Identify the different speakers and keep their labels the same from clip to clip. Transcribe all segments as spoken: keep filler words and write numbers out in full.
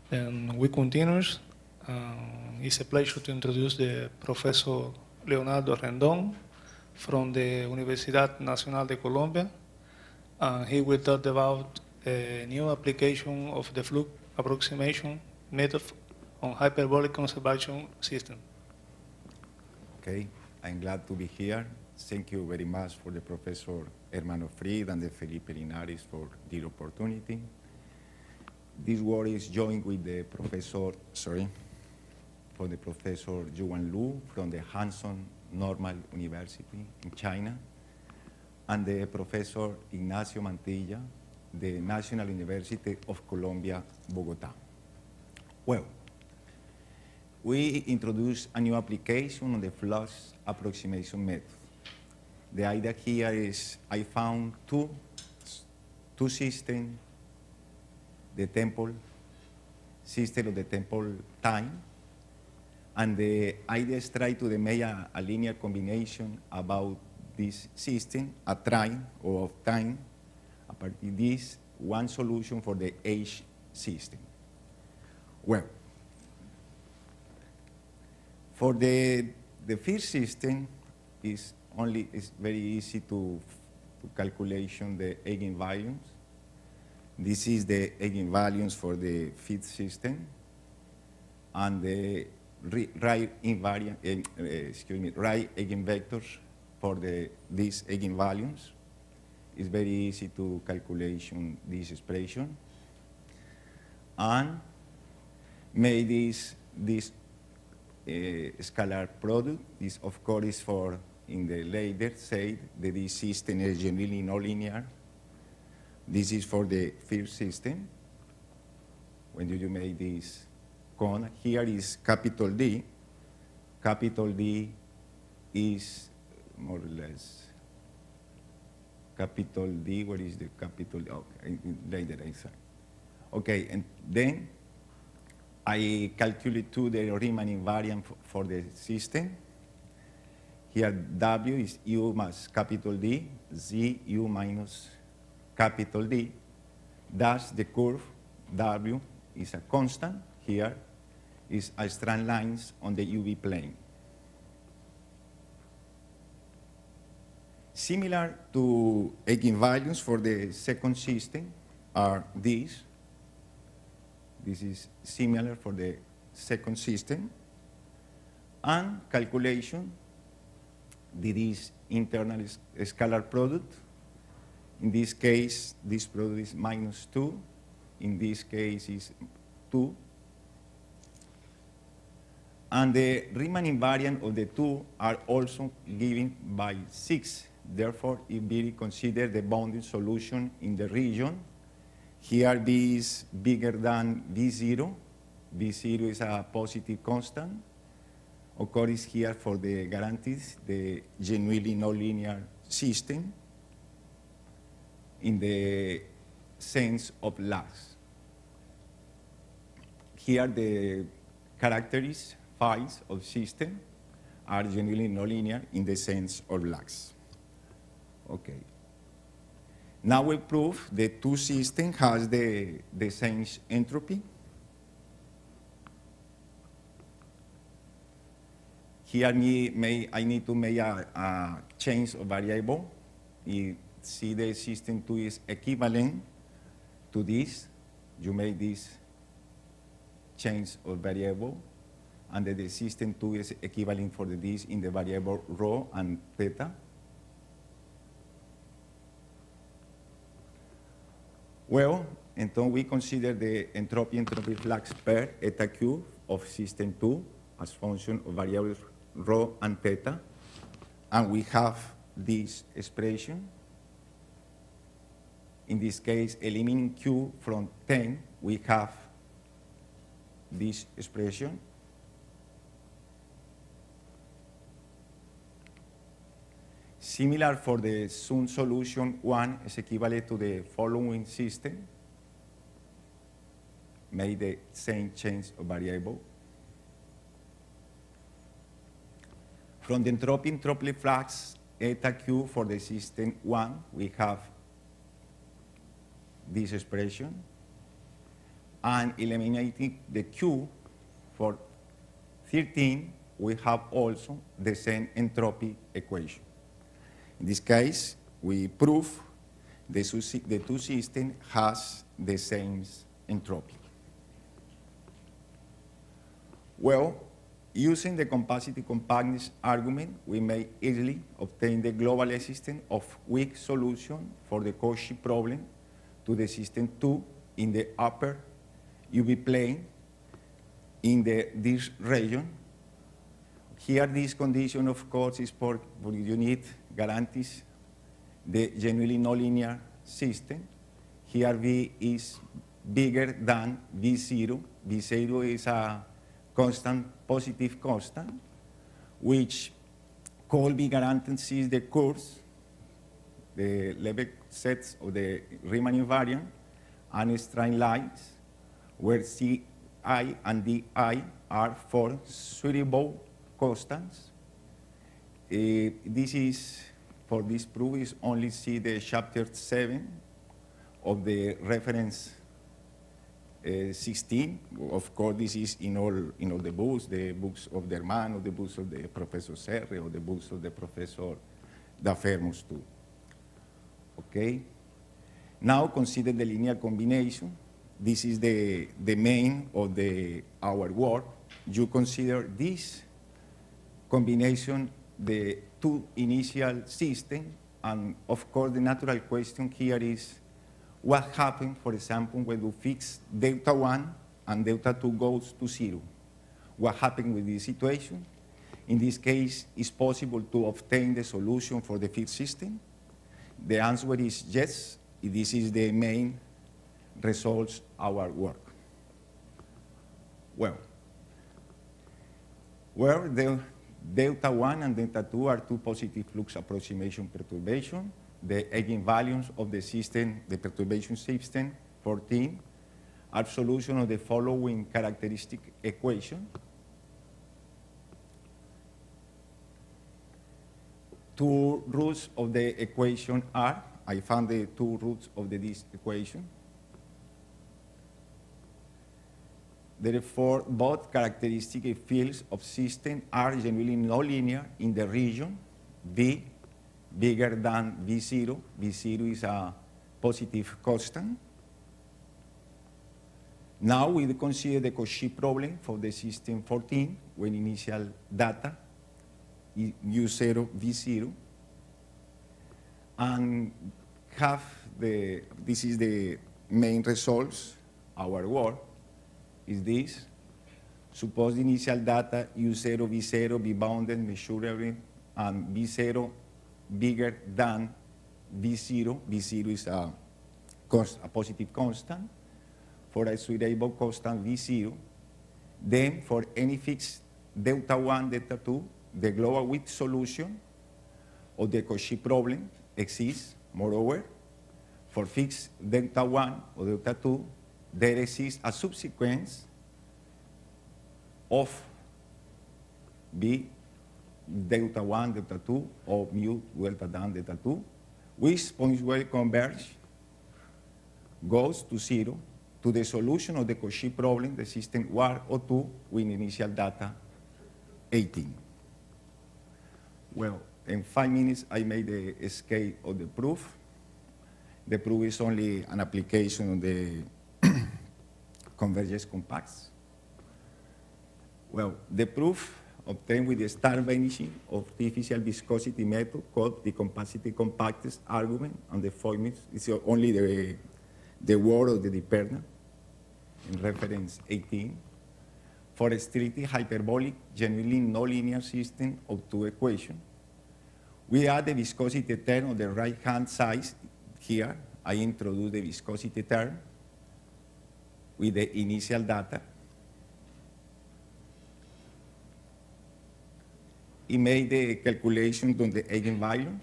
Speaker 1: And we continue. Uh, it's a pleasure to introduce the Professor Leonardo Rendón from the Universidad Nacional de Colombia. Uh, he will talk about a new application of the flux approximation method on hyperbolic conservation system.
Speaker 2: Okay, I'm glad to be here. Thank you very much for the Professor Hermano Fried and the Felipe Linares for the opportunity. This work is joined with the Professor, sorry, for the Professor Yuan Lu from the Hanson Normal University in China, and the Professor Ignacio Mantilla, the National University of Colombia, Bogota. Well, we introduced a new application on the flux approximation method. The idea here is I found two, two systems, the temporal system of the temporal time, and the idea is try to make a, a linear combination about this system, a time or of time, a partir of this, one solution for the H system. Well, for the, the first system, is only is very easy to, to calculation the eigenvalues. This is the eigenvalues for the fifth system, and the right invariant, uh, excuse me, right eigenvectors for the these eigenvalues. It's very easy to calculation this expression, and make this this uh, scalar product. This of course is for in the later say that this system is generally nonlinear. This is for the first system. When you make this cone, here is capital D. Capital D is more or less capital D. Where is the capital D? Okay, later I say. Okay, and then I calculate to the Riemann invariant for the system. Here W is U minus capital D, Z U minus capital D, thus the curve W is a constant. Here is a straight lines on the U V plane. Similar to eigenvalues for the second system are these. This is similar for the second system. And calculation, this is internal scalar product. In this case, this product is minus two. In this case, is two. And the Riemann invariant of the two are also given by six. Therefore, it will consider the bounding solution in the region. Here, B is bigger than B zero. B zero is a positive constant. Occurs here for the guarantees, the genuinely nonlinear system, in the sense of Lax. Here the characteristics phi's of system are genuinely nonlinear in the sense of Lax. Okay. Now we prove the two system has the, the same entropy. Here me, may, I need to make a, a change of variable. You see the system two is equivalent to this. You make this change of variable, and the, the system two is equivalent for the this in the variable rho and theta. Well, and then we consider the entropy-entropy flux pair eta Q of system two as function of variables rho and theta, and we have this expression. In this case, eliminating Q from ten, we have this expression. Similar for the Sun solution one is equivalent to the following system. Make the same change of variable. From the entropy entropy flux eta Q for the system one, we have this expression. and eliminating the Q for thirteen, we have also the same entropy equation. In this case, we prove the, the two systems has the same entropy. Well, using the capacity compactness argument, we may easily obtain the global existence of weak solution for the Cauchy problem to the system two in the upper U V plane in the, this region. Here, this condition, of course, is for, for you need guarantees the genuinely nonlinear system. Here, V is bigger than V zero. V zero is a constant, positive constant, which could be guarantees the curves, the level sets of the Riemann invariant, and straight lines, where C I and D I are four suitable constants. Uh, this is, for this proof, is only see the chapter seven of the reference uh, sixteen. Of course, this is in all, in all the books, the books of the Hermano, the books of the Professor Serre, or the books of the Professor Da Fermus too. Okay? Now consider the linear combination. This is the, the main of the, our work. You consider this combination, the two initial systems, and of course the natural question here is what happens, for example, when you fix delta one and delta two goes to zero? What happens with this situation? In this case, it's possible to obtain the solution for the fixed system. The answer is yes. This is the main results of our work. Well, where the delta one and delta two are two positive flux approximation perturbations. The eigenvalues of the system, the perturbation system, fourteen, are solution of the following characteristic equation. Two roots of the equation are, I found the two roots of the, this equation. Therefore, both characteristic fields of system are generally nonlinear in the region V bigger than V zero. V zero is a positive constant. Now we consider the Cauchy problem for the system fourteen when initial data is U zero, V zero, and have the, this is the main results, our work is this. Suppose the initial data U zero, V zero be bounded, measurable, and V zero bigger than V zero. V zero is a, const, a positive constant. For a suitable constant V zero, then for any fixed delta one, delta two, the global width solution of the Cauchy problem exists. Moreover, for fixed delta one or delta two, there exists a subsequence of B delta one, delta two, or mu delta one, delta two, which points well converge, goes to zero, to the solution of the Cauchy problem, the system one or two, with initial data eighteen. Well, in five minutes, I made the scale of the proof. The proof is only an application of the convergence compacts. Well, the proof obtained with the star vanishing of artificial viscosity method called the capacity compactness argument and the formulas is only the, the word of the Di-Perna in reference eighteen. For a strictly hyperbolic, genuinely nonlinear system of two equations, we add the viscosity term on the right-hand side here. I introduce the viscosity term with the initial data. He made the calculation on the eigenvalues.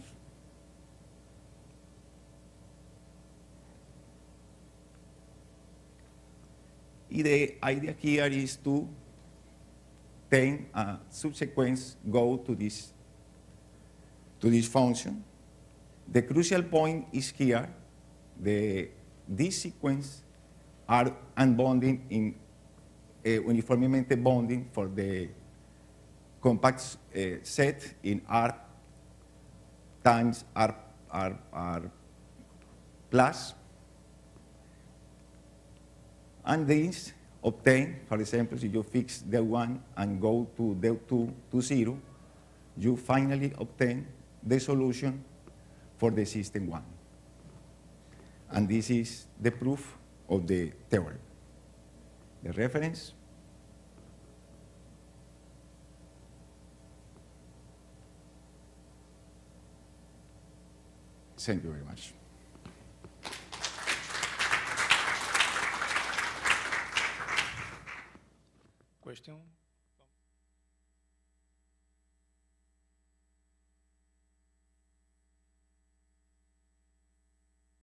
Speaker 2: The idea here is to take a subsequence go to this, to this function. The crucial point is here, the, this sequence are unbonding in uh, uniformemente bonding for the compact uh, set in R times R, R, R plus. And this obtain, for example, if you fix del one and go to del two to zero, you finally obtain the solution for the system one. And this is the proof of the theorem. The reference. Thank you very much.